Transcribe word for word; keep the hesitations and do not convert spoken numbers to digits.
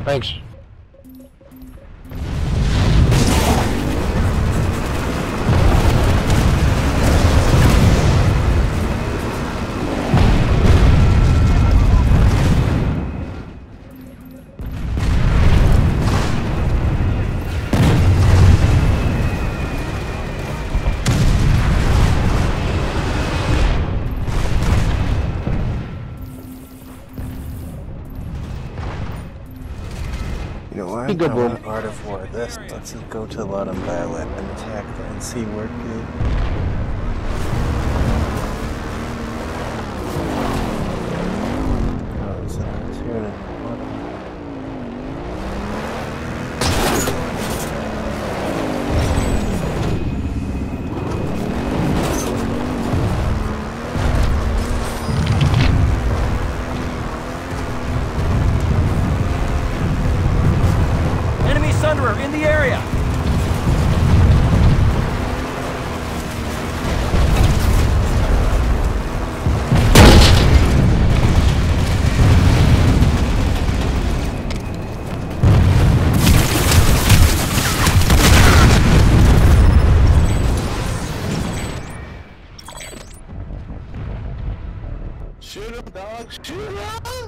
Thanks. You know what? Be good, I bro. want Art of War. This. Let's just go to Autumn Violet and attack the N C work good. Oh, so it's here in Autumn. Sunderer in the area! Shoot him, dog! Shoot him!